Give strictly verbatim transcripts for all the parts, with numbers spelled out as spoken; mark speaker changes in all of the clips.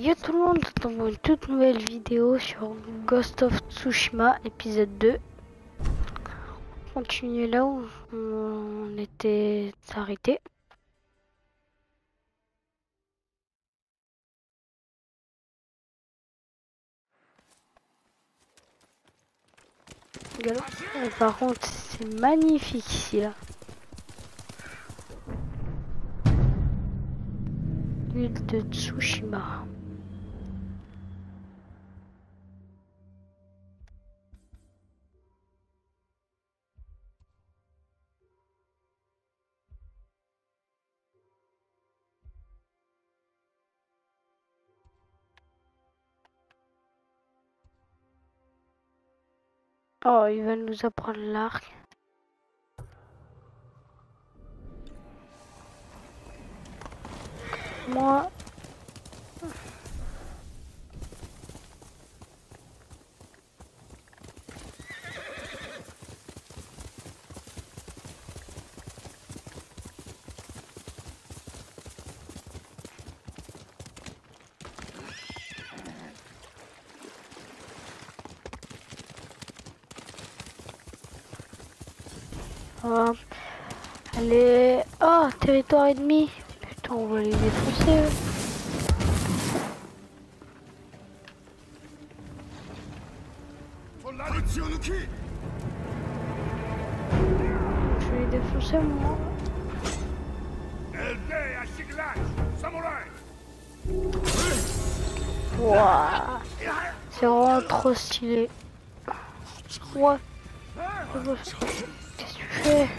Speaker 1: Yo tout le monde, dans une toute nouvelle vidéo sur Ghost of Tsushima épisode deux. On continue là où on était arrêté. Regarde. Euh, Par contre c'est magnifique ici là. L'île de Tsushima. Oh, il va nous apprendre l'arc. Moi, oh, allez, oh, territoire ennemi. Putain, on va les défoncer. Eux. Je vais les défoncer moi. Wouah, c'est vraiment trop stylé. Ouais. Qu'est-ce que tu fais?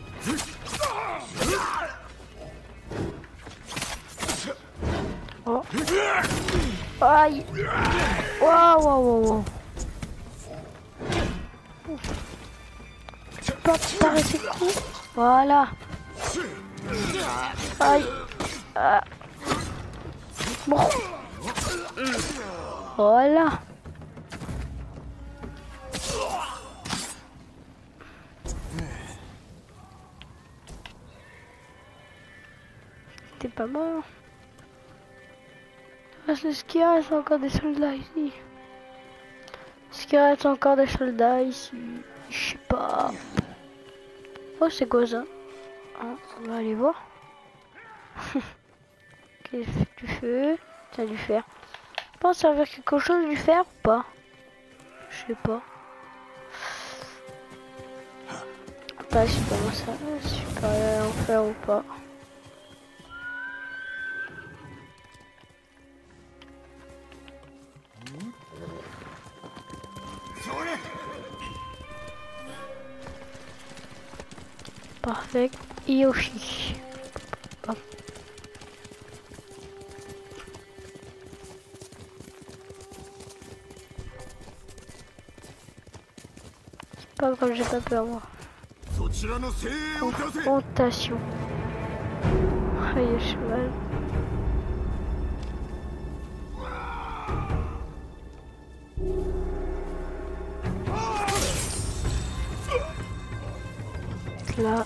Speaker 1: Oh. Aïe. Waouh, waouh, waouh. Tu peux préparer ses coups. Voilà. Aïe. Ah. Bon. Voilà. T'es pas mort. C'est ce qu'il reste encore des soldats ici. Est-ce qu'il reste encore des soldats ici? Je sais pas. Oh, c'est quoi ça? Ah, on va aller voir. Qu'est-ce que tu fais? Ça du fer. Tu penses servir quelque chose du fer ou pas? Je sais pas. Pas si comment ça, si je peux aller en faire ou pas. Parfait. Yoshi. Oh. C'est pas grave, j'ai pas peur moi. Confrontation. Aïe, le cheval. Là.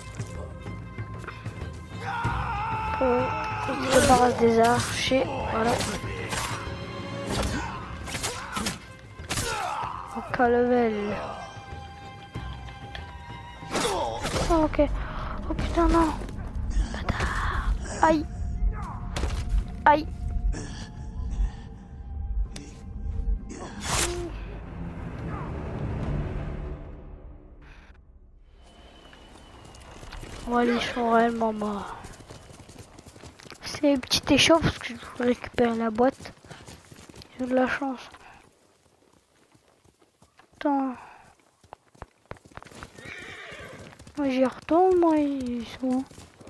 Speaker 1: On se débarrasse des archers. Voilà. Encore level. Oh, ok. Oh putain, non. Bâtard. Aïe. Aïe. Bon, ils sont réellement morts. C'est une petite échauffe parce que je voulais récupérer la boîte. J'ai de la chance. Attends. Moi j'y retourne, moi ils sont où?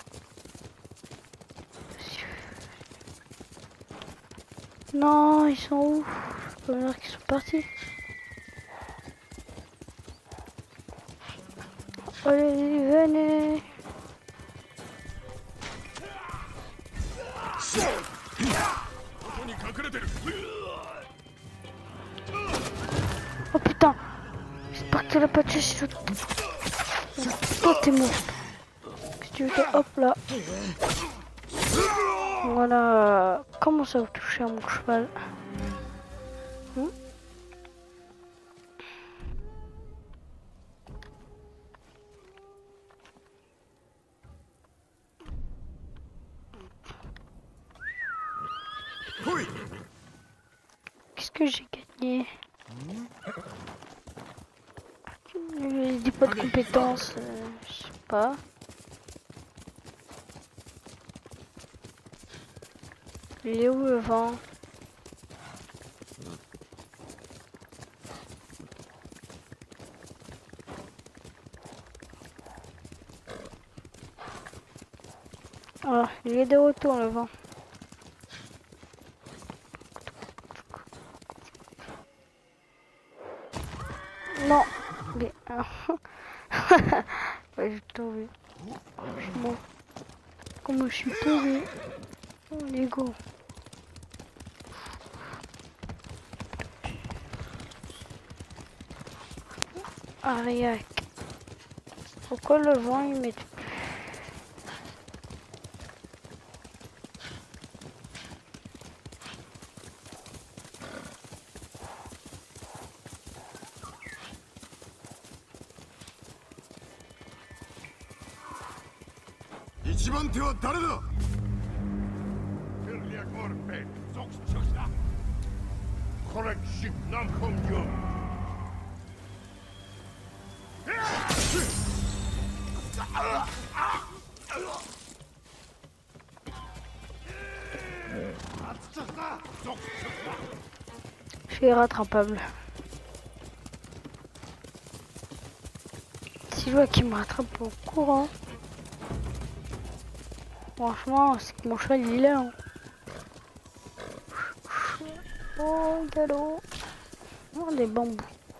Speaker 1: Non, ils sont où? Je peux dire qu'ils sont partis. Allez, venez. Oh putain, j'espère que tu l'as pas tué sur... Toi t'es mort. Qu'est-ce que tu fais? Hop là. Voilà. Comment ça vous touchez à mon cheval? Hmm. Qu'est-ce que j'ai gagné? Je dis pas de compétences, euh, je sais pas. Il est où le vent? Ah, il est de retour le vent. Non, mais ouais, j'ai tombé. Je suis mort. Comment je suis tombé? Oh, les gars. Ariac. Pourquoi le vent il met plus?
Speaker 2: 一番手は誰だ。Verliak Orpe, Zoxchosa. Korrekship nam Kongyo.
Speaker 1: Je suis irrattrapable. Si je vois qu'il me rattrape au courant. Franchement, c'est que mon cheval il est là. Hein. Oh, galop. Oh, des bambous.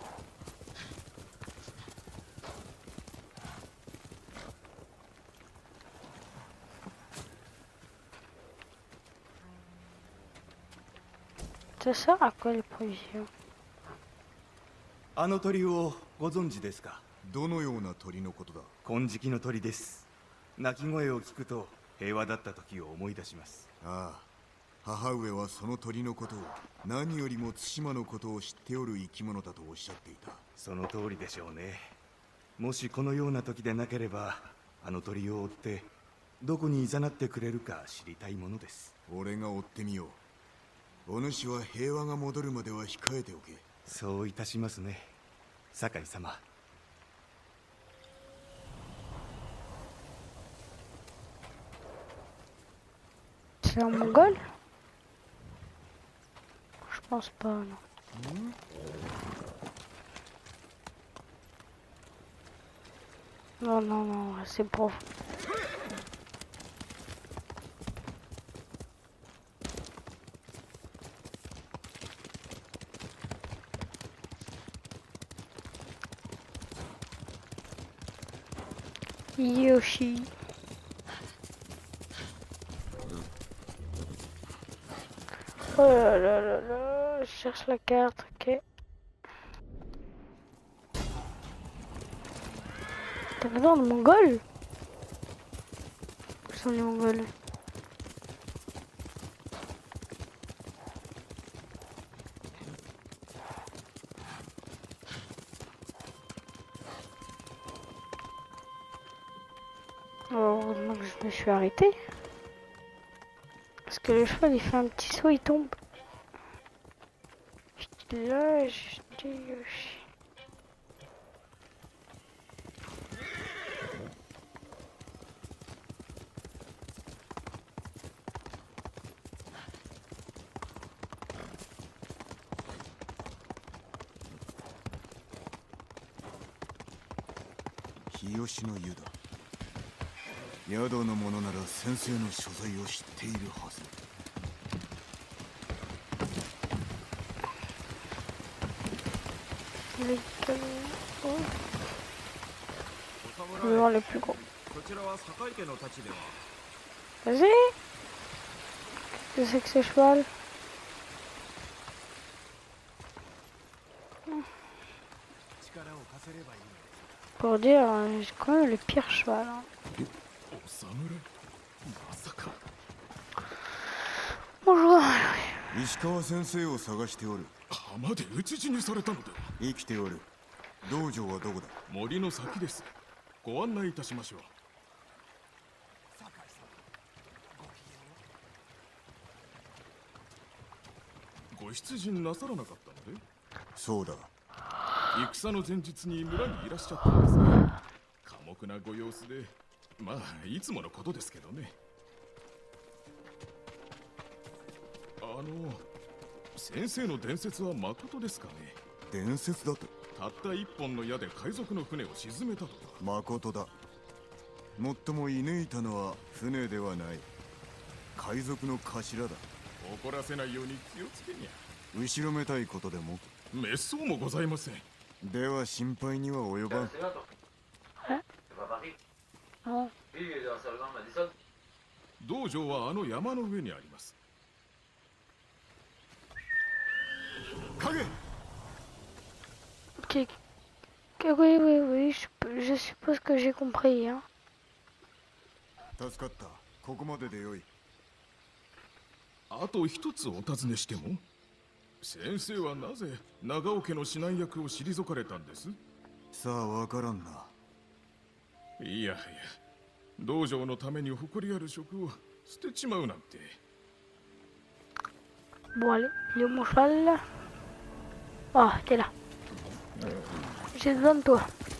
Speaker 1: Ça sert à quoi les provisions?
Speaker 3: あの鳥をご存知ですか？
Speaker 2: どのような鳥のことだ。
Speaker 3: 金色の鳥です。鳴き声を聞くと平和だった時を思い出します。
Speaker 2: ああ、母上はその鳥のことを何よりも対馬のことを知っておる生き物だとおっしゃっていた。
Speaker 3: その通りでしょうね。もしこのような時でなければ、あの鳥を追ってどこに誘ってくれるか知りたいものです。
Speaker 2: 俺が追ってみよう。お主は平和が戻るまでは控えておけ。
Speaker 3: そういたしますね、酒井様。
Speaker 1: C'est un mongol? Je pense pas, non. Mmh. Non, non, non, c'est profond. Yoshi. Oh là là là là, je cherche la carte, ok. T'as besoin de Mongols? Où sont les Mongols? Oh, donc je me suis arrêté. Parce que le cheval il fait un petit saut, il tombe. Là, je dis Yoshi.
Speaker 2: Kiyoshi no Yuだ。宿の者なら先生の所在を知っているはず。
Speaker 1: Je vais voir le plus gros. Vas-y. Je sais que c'est cheval. Pour dire, j'ai quand même le pire cheval. Hein. Bonjour.
Speaker 2: 石川先生を探しておる。
Speaker 4: 浜で討ち死にされたのでは。
Speaker 2: 生きておる。道場はどこだ？
Speaker 4: 森の先です。ご案内いたしましょう。ご出陣なさらなかったので？
Speaker 2: そうだ。
Speaker 4: 戦の前日に村にいらっしゃったんですが、寡黙なご様子で、まあいつものことですけどね。あの先生の伝説はまことですかね？
Speaker 2: 伝説だと？
Speaker 4: たった一本の矢で海賊の船を沈めたとか。
Speaker 2: まことだ。もっとも射抜いたのは船ではない。海賊の頭だ。
Speaker 4: 怒らせないように気をつけにゃ。
Speaker 2: 後ろめたいことでも？
Speaker 4: 滅相もございません。
Speaker 2: では心配には及ばん。
Speaker 4: 道場はあの山の上にあります。
Speaker 2: 影。
Speaker 1: Ok. Oui, oui, oui, je, je suppose que j'ai compris. Hein.
Speaker 2: 助かった。ここまででよい。
Speaker 4: あと一つお尋ねしても？先生はなぜ長尾家の指南役を退かれたんです？
Speaker 2: さあ、わからんな。
Speaker 4: いやいや、道場のために誇りある職を捨てちまうなんて。
Speaker 1: Bon, allez, il est où mon cheval là? Oh, t'es là. J'ai besoin de toi.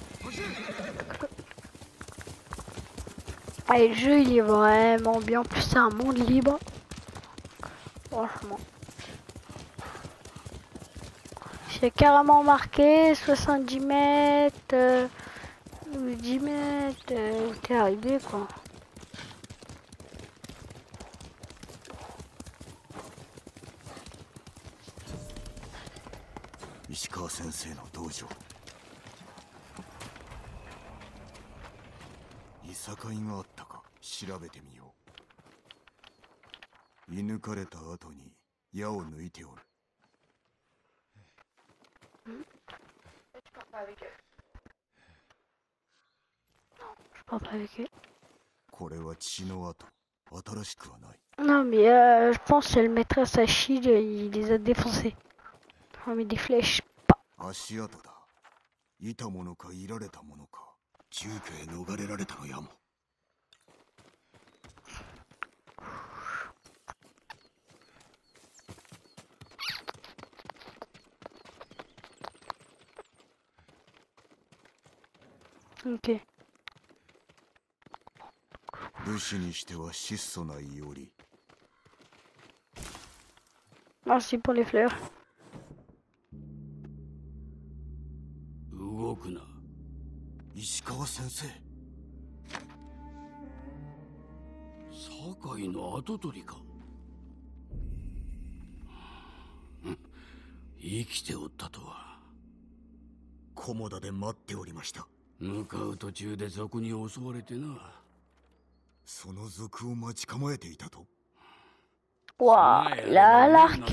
Speaker 1: Allez, le jeu il est vraiment bien. En plus, c'est un monde libre. Franchement. J'ai carrément marqué soixante-dix mètres, euh, dix mètres. Euh, où t'es arrivé quoi?
Speaker 2: Ishikawa senseiの道場。いさかいがあったか調べてみよう。射抜かれた後に矢を抜いておる。これは血の跡。新しくはない。
Speaker 1: Non mais euh, je pense que c'est le maîtresse Achille, il les a défoncés. On met des flèches.
Speaker 2: 足跡だ。いたものかいられたものか。中継逃れられたのやも。
Speaker 1: Ok.
Speaker 2: 武士にしては質素ないより。
Speaker 1: Merci pour les fleurs.
Speaker 5: 動くな。
Speaker 2: 石川先生。
Speaker 5: 酒井の跡取りか。生きておったとは。
Speaker 2: 菰田で待っておりました。
Speaker 5: 向かう途中で賊に襲われてな。
Speaker 2: その賊を待ち構えていたと。
Speaker 1: Waouh, là, l'arc.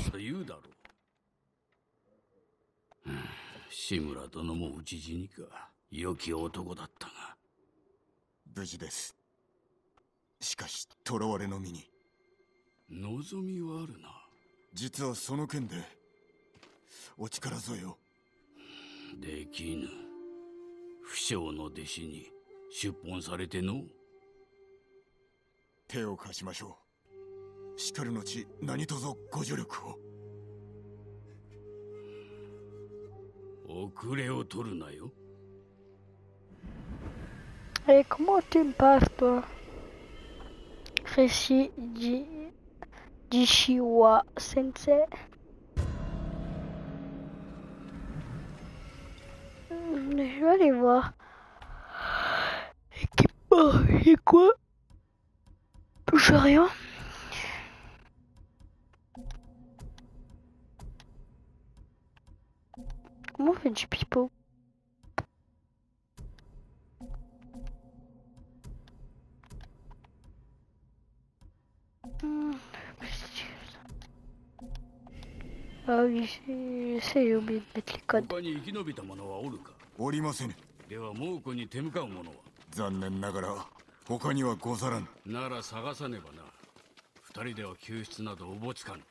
Speaker 5: 志村殿も討ち死にか。良き男だったが。
Speaker 2: 無事です。しかし囚われの身に
Speaker 5: 望みはあるな。
Speaker 2: 実はその件でお力添えを。
Speaker 5: できぬ。不肖の弟子に出奔されての。
Speaker 2: 手を貸しましょう。しかるのち何とぞご助力を。
Speaker 5: 遅れを取るなよ。
Speaker 1: Et comment tu me passes, toi? Récit d'Ishiwa Sensei. Je vais aller voir. Équipement, c'est quoi? Touche à rien. Comment on fait du pipeau? Ah oui, c'est j'ai oublié de mettre les codes.
Speaker 5: 他に生き延びた者はおるか。
Speaker 2: おりませぬ。
Speaker 5: では猛虎に手向かう者は。
Speaker 2: 残念ながら他にはござらぬ。
Speaker 5: なら探さねばな。 二人では救出などおぼつかぬ。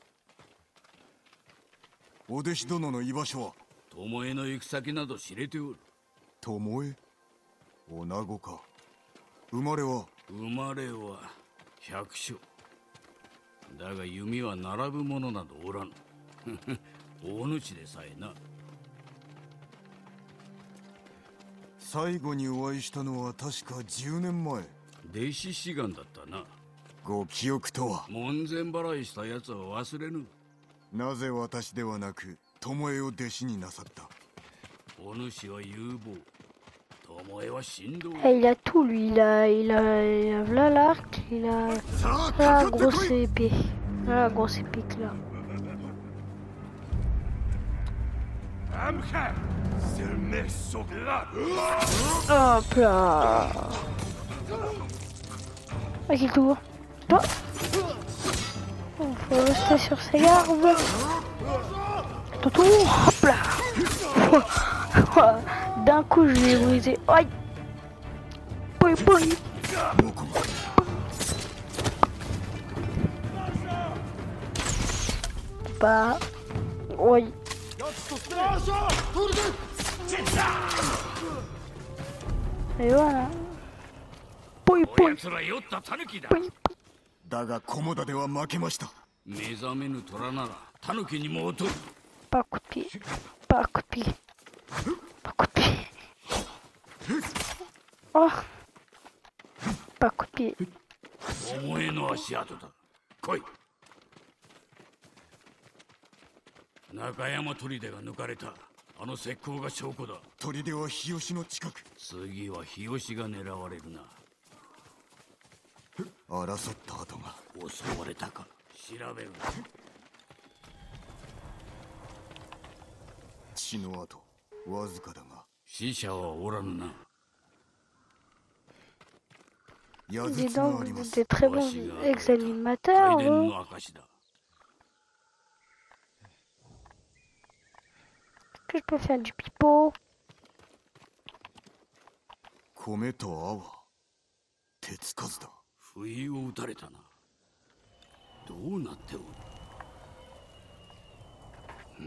Speaker 2: お弟子殿の居場所は？
Speaker 5: 巴の行く先など知れておる。
Speaker 2: 巴？女子か。生まれは？
Speaker 5: 生まれは百姓。だが弓は並ぶ者などおらぬ。大主でさえな。
Speaker 2: 最後にお会いしたのは確かじゅうねんまえ。
Speaker 5: 弟子志願だったな。
Speaker 2: ご記憶とは？
Speaker 5: 門前払いした奴は忘れぬ。
Speaker 2: なぜ私ではなく巴を弟子になさった？
Speaker 5: お主は有望。巴は振動。
Speaker 1: Ah, il a tout lui, il a, il a, il a là l'arc, il a la grosse épée, la grosse épée là. Hop là. Ah, qui tourne. Oh. Il faut rester sur ses gardes. Toto, hop là. D'un coup, je l'ai brisé. Aïe. Pouille, pouille. Bah. Oui. Et voilà. Pouille, pouille. Pouille.
Speaker 2: だが菰田では負けました。
Speaker 5: 目覚めぬ虎ならタヌキにも劣る。
Speaker 1: Pas coup de pied. Pas coup de pied. Pas coup de pied. Oh. Pas coup de pied.
Speaker 5: 巴の足跡だ。来い。中山砦が抜かれた。あの石膏が証拠だ。
Speaker 2: 砦は日吉の近く。
Speaker 5: 次は日吉が狙われるな。
Speaker 2: 争った跡が。
Speaker 5: 襲われたか調べるな。
Speaker 2: 血の跡わずかだが。
Speaker 5: 死者はおらぬな。
Speaker 1: Dis donc, vous êtes des très bons ex-animateurs, vous. Est-ce que je peux faire du pipeau?
Speaker 2: 米と泡手つかずだ。
Speaker 5: 不意を打たれたな。どうなっておる。うん。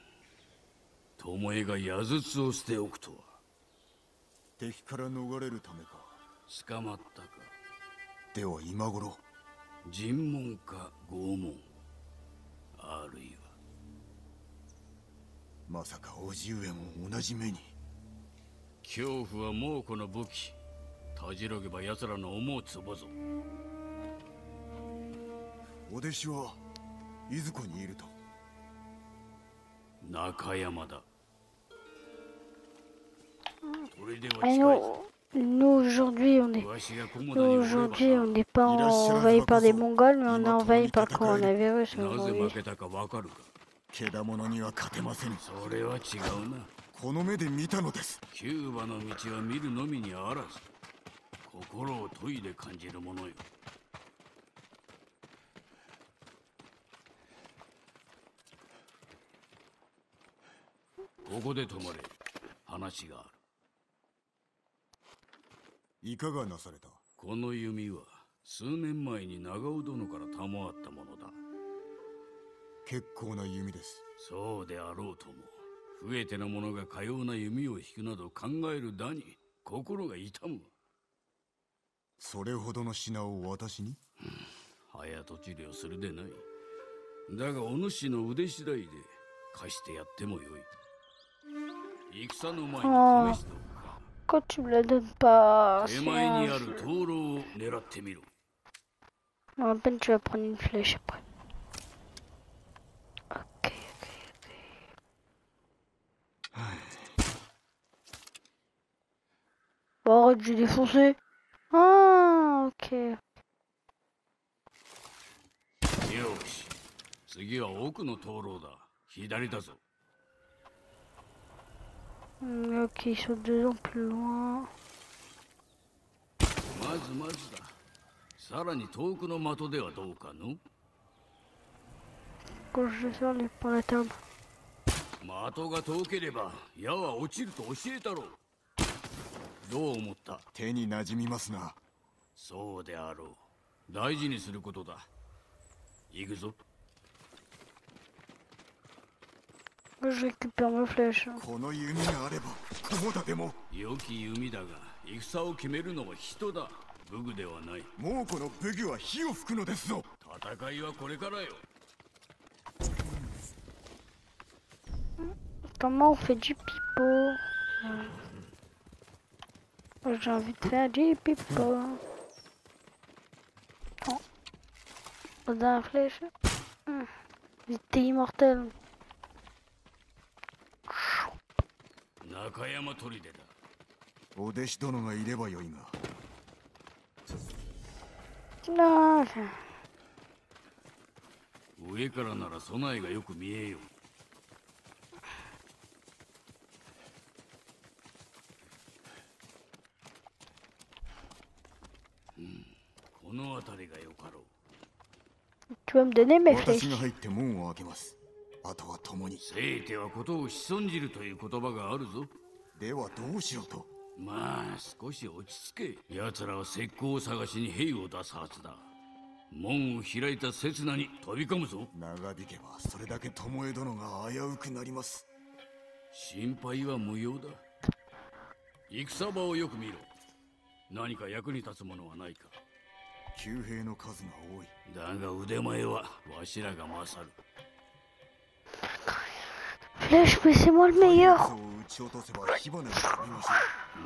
Speaker 5: 巴が矢筒を捨ておくとは。
Speaker 2: 敵から逃れるためか。
Speaker 5: 捕まったか。
Speaker 2: では今頃
Speaker 5: 尋問か拷問、あるいは
Speaker 2: まさか叔父上も同じ目に。
Speaker 5: 恐怖は猛虎の武器。たじろげば奴らの思うつぼぞ。
Speaker 2: お弟子はいずこにいると。
Speaker 5: 中山だ。砦は
Speaker 1: Ah,
Speaker 5: 近い。
Speaker 1: nous, nous aujourd'hui, on est, nous, aujourd'hui, on n'est pas envahi par des Mongols, mais on est envahi par le coronavirus aujourd'hui.
Speaker 2: けだものには勝てません。
Speaker 5: それは違うな。
Speaker 2: この目で見たのです。
Speaker 5: キューバの道は見るのみにあらず、心を研いで感じるものよ。ここで止まれ。話がある。
Speaker 2: いかがなされた？
Speaker 5: この弓は数年前に長尾殿から賜ったものだ。
Speaker 2: 結構な弓です。
Speaker 5: そうであろうとも、増えての者がかような弓を引くなど考えるだに心が痛む。
Speaker 2: それほどの品を私に？
Speaker 5: 早とちりをするでない。だがお主の腕次第で貸してやってもよい。戦の前に試しておく。
Speaker 1: Quand tu me la donnes pas,
Speaker 5: 手前にある灯籠を狙ってみろ。
Speaker 1: à peine tu vas prendre une flèche après. Ok, ok, ok. Oh, arrête, j'ai défoncé. Ah, ok.
Speaker 5: よし、次は奥の灯籠だ。左だぞ。
Speaker 1: Ok, ils sont dedans plus loin.
Speaker 5: まずまずだ。さらに遠くの的ではどうかの？
Speaker 1: Quand je vais faire les pour la table.
Speaker 5: 的が遠ければ矢は落ちると教えたろう。どう思った？
Speaker 2: 手に馴染みますな。
Speaker 5: そうであろう。 大事にすることだ。行くぞ。
Speaker 1: Je récupère ma flèche.
Speaker 2: この弓があれば菰田でも。
Speaker 5: 良き弓だが戦を決めるのは人だ。武具ではない。
Speaker 2: もうこの武具は火を吹くのですぞ。
Speaker 5: 戦いはこれからよ。
Speaker 1: Comment on fait du pipeau? J'ai envie de faire du pipeau. Oh. Dans la flèche. Hum. J'étais immortel.
Speaker 5: 中山砦だ。
Speaker 2: お弟子殿がいればよいが。
Speaker 1: Non.
Speaker 5: 上からなら備えがよく見えよう。うん、この辺りがよかろう。
Speaker 1: Tu vas me donner mes
Speaker 2: 私
Speaker 1: flèches.
Speaker 2: が入って門を開けます。あとは共に。
Speaker 5: せいてはことを潜んじるという言葉があるぞ。
Speaker 2: ではどうしろと。
Speaker 5: まあ少し落ち着け。奴らは石膏を探しに兵を出すはずだ。門を開いた刹那に飛び込むぞ。
Speaker 2: 長引けばそれだけ巴殿が危うくなります。
Speaker 5: 心配は無用だ。戦場をよく見ろ。何か役に立つものはないか。
Speaker 2: 騎兵の数が多い。
Speaker 5: だが腕前はわしらが勝る。
Speaker 1: Flèche, mais c'est moi le meilleur.
Speaker 2: そう撃ち落とせば火花が飛びましょ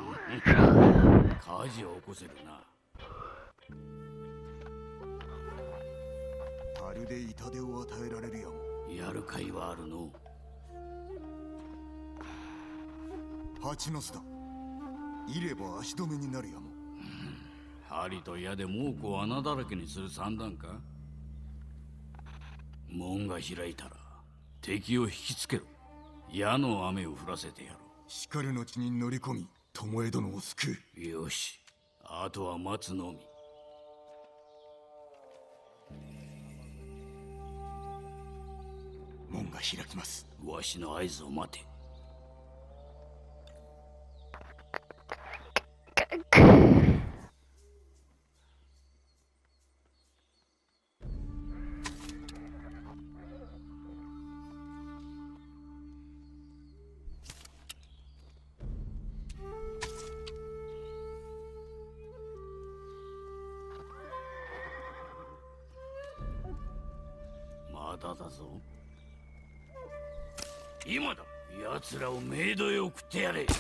Speaker 5: 火事を起こせるな。
Speaker 2: う。樽で痛手を与えられるやも。
Speaker 5: やるかいはあるの。
Speaker 2: 蜂の巣だ。いれば足止めになるやも。
Speaker 5: 針と矢で猛虎を穴だらけにする算段か。門が開いたら敵を引きつけろ。矢の雨を降らせてやろ
Speaker 2: しかる後に乗り込み巴殿を救
Speaker 5: う。よし、あとは待つのみ。
Speaker 2: 門が開きます。
Speaker 5: わしの合図を待て。まだだぞ。今だ。奴らをメイドへ送ってやれ。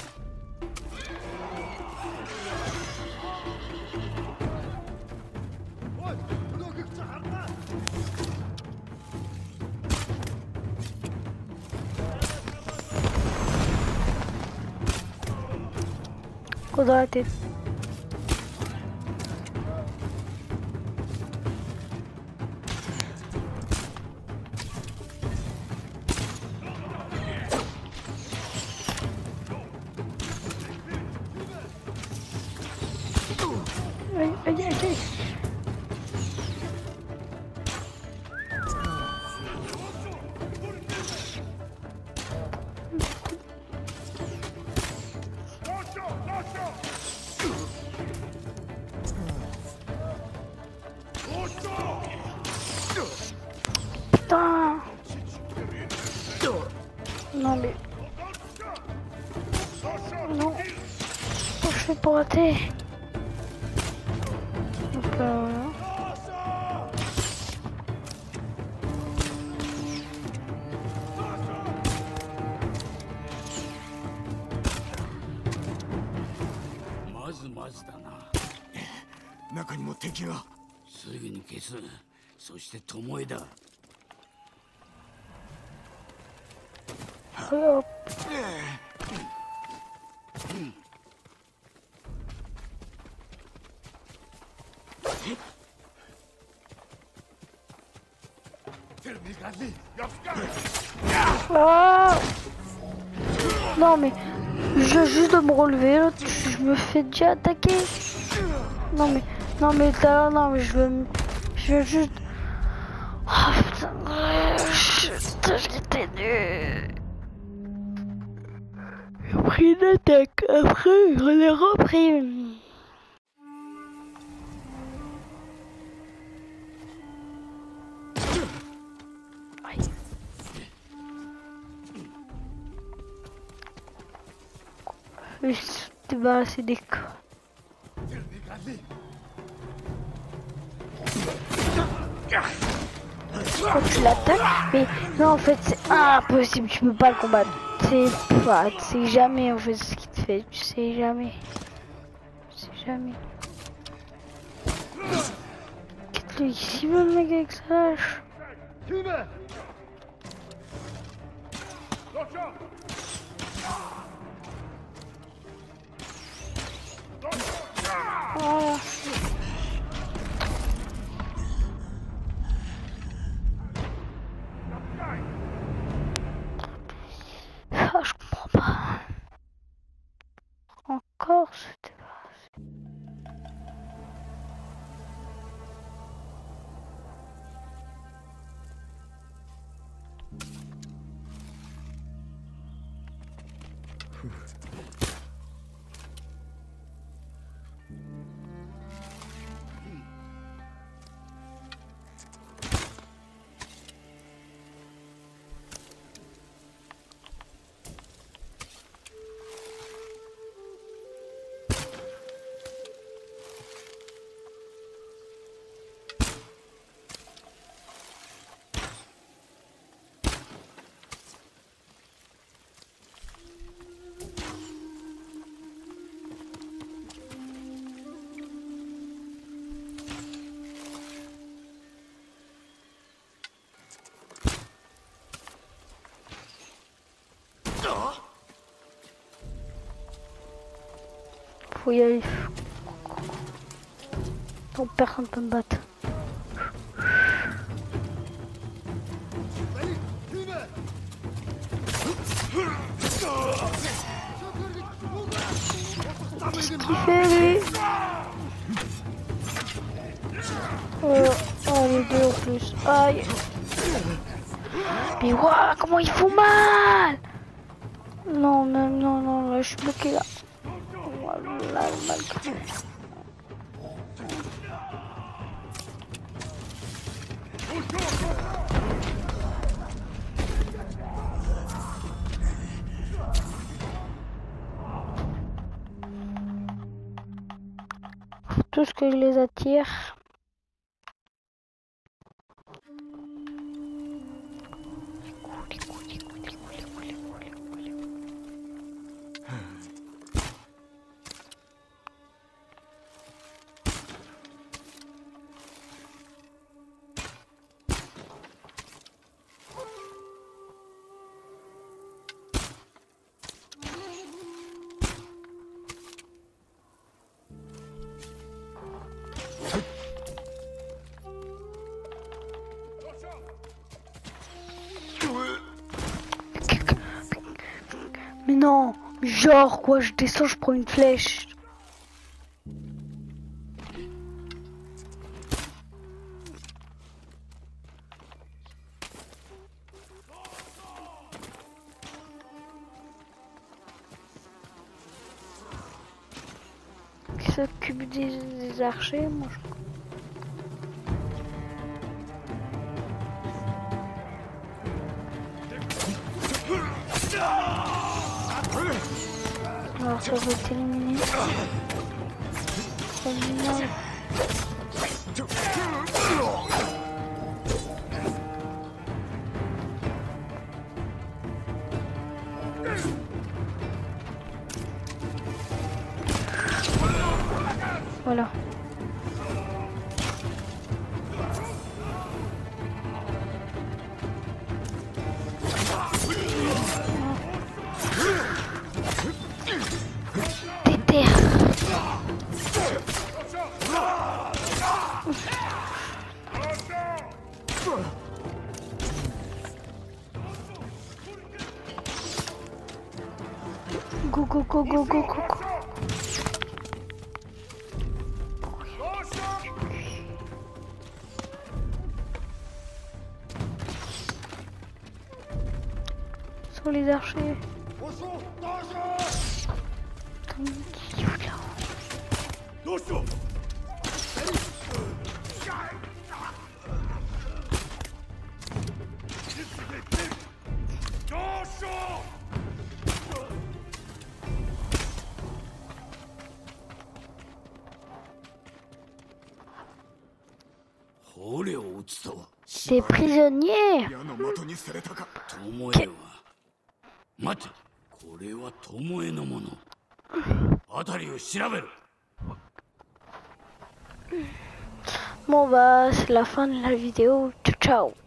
Speaker 1: Coup dans la tête. Aïe, aïe, aïe, aïe. Putain. Non mais... Non. Oh, je fais pour rater. Donc là, voilà.
Speaker 5: まずまずだな。
Speaker 2: 中にも敵が。
Speaker 5: すぐに消す。そして巴だ。
Speaker 1: Hop. Ah non mais je viens juste de me relever, là, je me fais déjà attaquer. Non mais non mais là non mais je veux me- je veux juste. Oh putain, putain j'étais nul. J'ai pris une attaque, après j'en ai repris une. Je vais se débarrasser des corps. Quand tu l'attaques, mais non en fait c'est impossible, tu peux pas le combattre. C'est pas, tu sais jamais en fait ce qu'il te fait, tu sais jamais. Tu sais jamais. Quitte-le ici le mec avec sa hache. Voilà. Ah, je comprends pas. Encore se débarrasser. Faut y aller. Non, personne peut me battre. Qu'est-ce qu'il fait lui? euh, Oh les deux en plus. Aïe. Mais waouh, comment il fout mal. Non, même non, non, là, je suis bloqué là. Voilà, le mal. Faut tous que je les attire. Mais non, genre quoi, je descends, je prends une flèche. Qui s'occupe des, des archers, moi je... Alors ça va être éliminé. Éliminé. Voilà. Go go go go go go go. Sur les archers. Attends, qui fout là?
Speaker 5: 捕虜を撃つとは。
Speaker 1: Des prisonniers.
Speaker 2: 矢の的にされたか。
Speaker 5: 巴は。待て、これは巴のもの。辺りを調べろ。
Speaker 1: Bon bah c'est la fin de la vidéo. Ciao ciao.